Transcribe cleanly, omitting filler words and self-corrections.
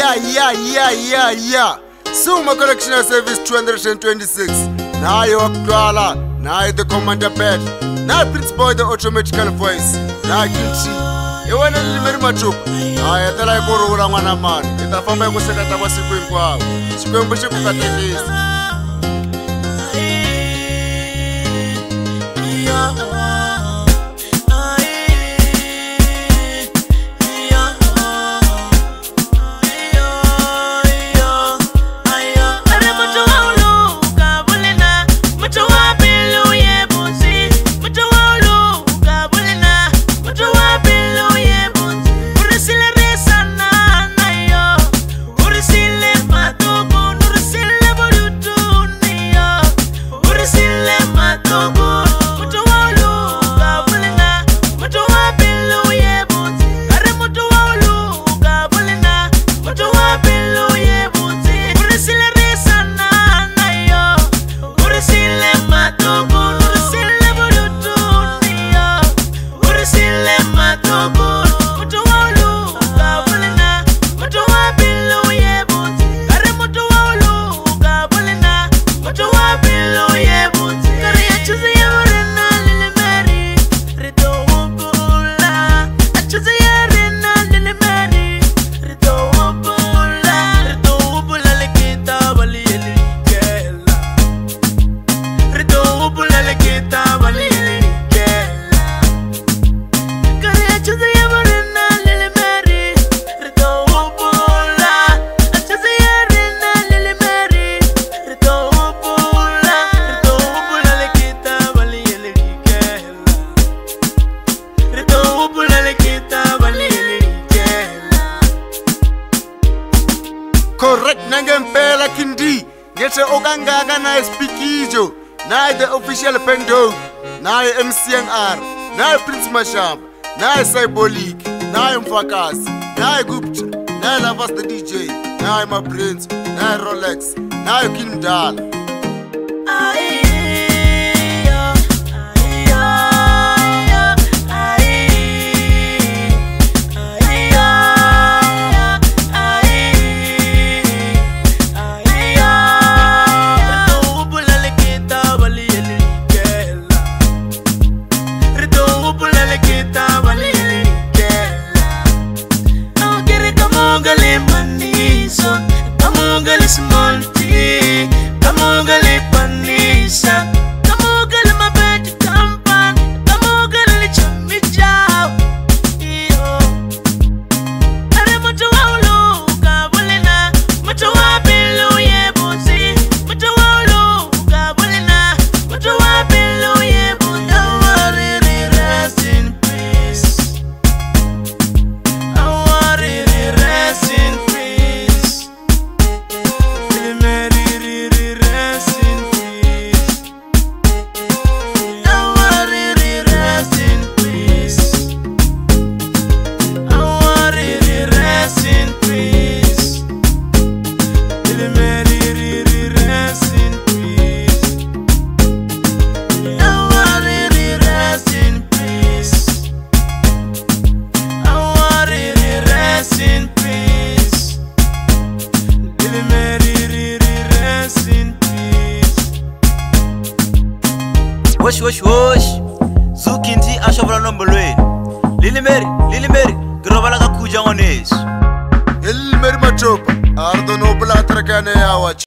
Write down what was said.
Yeah. So Macorrectional service 226. Now you Aktuala, now the commander bed, now Prince Boy the automatical voice, now Kinchi. You want a little bit macho. I thought I go around one man. If I found my was that I was a quick wow. Square bishop at this. Correct nangempela kindi. Ngete okangaga na speakizo. Na the official pendo. Na MCNR. Na Prince Masham. Na Symbolic. Na Mfakas. Na Gupta. Na Lavas the DJ. Na my Prince. Na Rolex. Na Kindal. Wosh Zukinti ashovra nombolweni Lil Meri Grobala kakuja ngonesu Lil Meri machopa Ardo no bla trakane ya